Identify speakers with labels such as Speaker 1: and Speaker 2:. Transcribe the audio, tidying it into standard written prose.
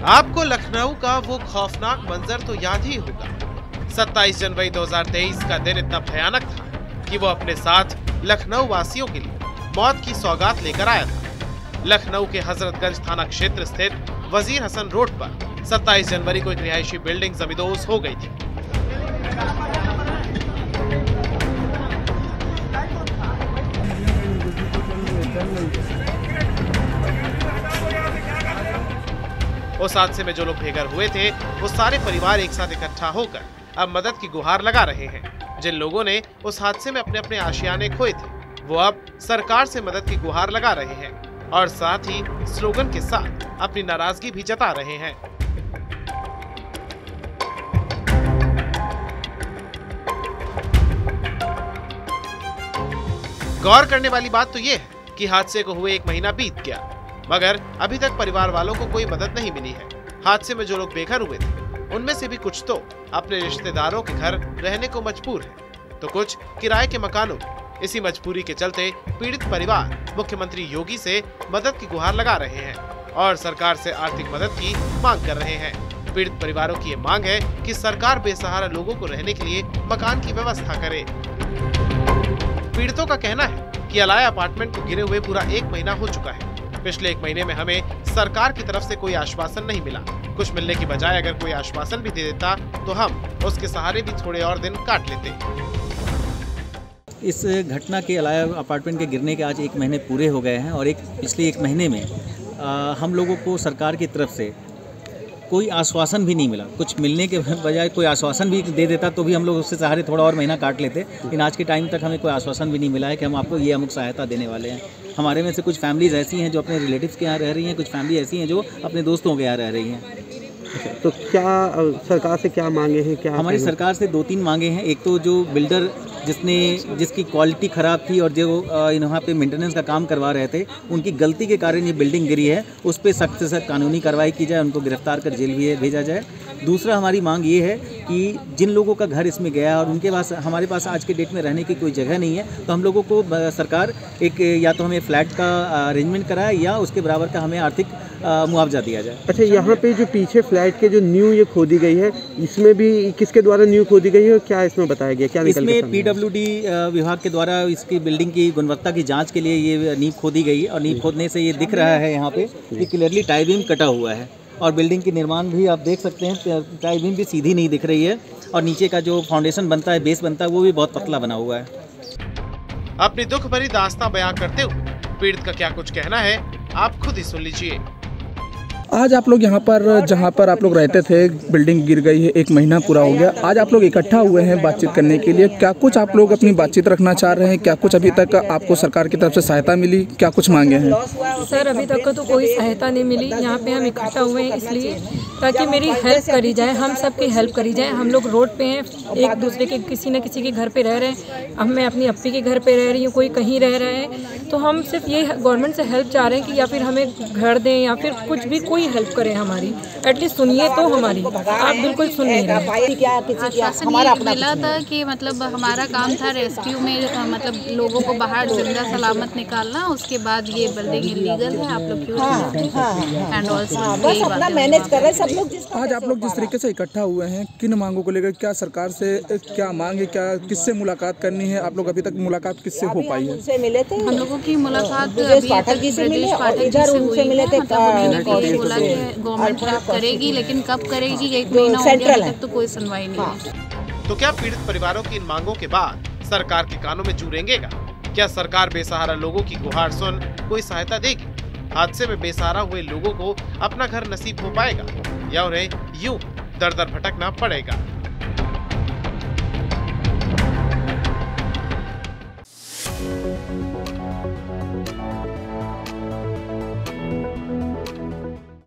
Speaker 1: आपको लखनऊ का वो खौफनाक मंजर तो याद ही होगा। 27 जनवरी 2023 का दिन इतना भयानक था कि वो अपने साथ लखनऊ वासियों के लिए मौत की सौगात लेकर आया था। लखनऊ के हजरतगंज थाना क्षेत्र स्थित वजीर हसन रोड पर 27 जनवरी को एक रिहायशी बिल्डिंग जमींदोज हो गई थी। उस हादसे में जो लोग बेघर हुए थे वो सारे परिवार एक साथ इकट्ठा होकर अब मदद की गुहार लगा रहे हैं। जिन लोगों ने उस हादसे में अपने अपने आशियाने खोए थे वो अब सरकार से मदद की गुहार लगा रहे हैं और साथ ही स्लोगन के साथ अपनी नाराजगी भी जता रहे हैं। गौर करने वाली बात तो ये है कि हादसे को हुए 1 महीना बीत गया मगर अभी तक परिवार वालों को कोई मदद नहीं मिली है। हादसे में जो लोग बेघर हुए थे उनमें से भी कुछ तो अपने रिश्तेदारों के घर रहने को मजबूर है तो कुछ किराए के मकानों में। इसी मजबूरी के चलते पीड़ित परिवार मुख्यमंत्री योगी से मदद की गुहार लगा रहे हैं और सरकार से आर्थिक मदद की मांग कर रहे हैं। पीड़ित परिवारों की ये मांग है कि सरकार बेसहारा लोगों को रहने के लिए मकान की व्यवस्था करे। पीड़ितों का कहना है कि अलाया अपार्टमेंट को गिरे हुए पूरा 1 महीना हो चुका है। पिछले 1 महीने में हमें सरकार की तरफ से कोई आश्वासन नहीं मिला। कुछ मिलने की बजाय अगर कोई आश्वासन भी दे देता तो हम उसके सहारे भी थोड़े और दिन काट लेते।
Speaker 2: इस घटना के अलाया अपार्टमेंट के गिरने के आज 1 महीने पूरे हो गए हैं और पिछले 1 महीने में हम लोगों को सरकार की तरफ से कोई आश्वासन भी नहीं मिला। कुछ मिलने के बजाय कोई आश्वासन भी दे देता तो भी हम लोग उससे सहारे थोड़ा और महीना काट लेते, लेकिन आज के टाइम तक हमें कोई आश्वासन भी नहीं मिला है कि हम आपको ये अमुक सहायता देने वाले हैं। हमारे में से कुछ फैमिलीज़ ऐसी हैं जो अपने रिलेटिव्स के यहाँ रह रही हैं, कुछ फैमिली ऐसी हैं जो अपने दोस्तों के यहाँ रह रही हैं।
Speaker 3: तो क्या सरकार से क्या मांगे हैं? क्या
Speaker 2: हमारी सरकार से 2-3 मांगे हैं। एक तो जो बिल्डर जिसकी क्वालिटी ख़राब थी और जो यहाँ पे मेंटेनेंस का काम करवा रहे थे उनकी गलती के कारण ये बिल्डिंग गिरी है, उस पर सख्त से सख्त कानूनी कार्रवाई की जाए, उनको गिरफ्तार कर जेल भी भेजा जाए। दूसरा हमारी मांग ये है कि जिन लोगों का घर इसमें गया और उनके पास हमारे पास आज के डेट में रहने की कोई जगह नहीं है तो हम लोगों को सरकार एक या तो हमें फ्लैट का अरेंजमेंट कराए या उसके बराबर का हमें आर्थिक मुआवजा दिया जाए।
Speaker 3: अच्छा, यहाँ पे जो पीछे फ्लैट के जो नींव ये खोदी गई है इसमें भी किसके द्वारा नींव खोदी गई है और क्या इसमें बताया गया? क्या
Speaker 2: इसमें PWD विभाग के द्वारा इसकी बिल्डिंग की गुणवत्ता की जांच के लिए ये नींव खोदी गई और नींव खोदने से ये दिख रहा है यहाँ पे कि क्लियरली टाई बीम कटा हुआ है और बिल्डिंग की निर्माण भी आप देख सकते हैं टाई बीम भी सीधी नहीं दिख रही है और नीचे का जो फाउंडेशन बनता है, बेस बनता है, वो भी बहुत पतला बना हुआ है।
Speaker 1: अपनी दुख भरी दास्तां बयां करते हुए पीड़ित का क्या कुछ कहना है आप खुद ही सुन लीजिए।
Speaker 4: आज आप लोग यहाँ पर जहाँ पर आप लोग रहते थे बिल्डिंग गिर गई है, 1 महीना पूरा हो गया, आज आप लोग इकट्ठा हुए हैं बातचीत करने के लिए। क्या कुछ आप लोग अपनी बातचीत रखना चाह रहे हैं? क्या कुछ अभी तक आपको सरकार की तरफ से सहायता मिली? क्या कुछ मांगे हैं?
Speaker 5: सर, अभी तक तो कोई सहायता नहीं मिली। यहाँ पे हम इकट्ठा हुए हैं इसलिए ताकि मेरी हेल्प करी जाए, हम सब की हेल्प करी जाए। हम लोग रोड पे हैं, एक दूसरे के किसी न किसी के घर पे रह रहे हैं। अब मैं अपनी अप्पी के घर पे रह रही हूँ, कोई कहीं रह रहा है, तो हम सिर्फ ये गवर्नमेंट से हेल्प चाह रहे हैं कि या फिर हमें घर दें या फिर कुछ भी कोई हेल्प करें हमारी। एटलीस्ट सुनिए तो हमारी, आप बिल्कुल सुन नहीं रहे।
Speaker 6: आश्वासन ये मिला था कि मतलब हमारा काम था रेस्क्यू में, मतलब लोगों को बाहर जिंदा सलामत निकालना। उसके बाद ये बिल्डिंग इलीगल है, आप लोग क्यों एंड ऑल्सो
Speaker 4: मैनेज कर रहे हैं सब लोग। आज आप लोग जिस तरीके से इकट्ठा हुए हैं, किन मांगों को लेकर? क्या सरकार से क्या मांग है? क्या किससे मुलाकात करनी है? आप लोग अभी तक मुलाकात किससे हो पाई है?
Speaker 6: हम लोगों की मुलाकात ब्रजेश पाठक जी से हुई है। मतलब बोला कि गवर्नमेंट हेल्प करेगी, लेकिन कब करेगी 1 महीना हो गया, अभी तक तो कोई सुनवाई नहीं है।
Speaker 1: तो क्या पीड़ित परिवारों की इन मांगों के बाद सरकार के कानों में जू रेंगेगा? क्या सरकार बेसहारा लोगों की गुहार सुन कोई सहायता देगी? हादसे में बेसहारा हुए लोगों को अपना घर नसीब हो पाएगा या उन्हें यूं दर दर भटकना पड़ेगा?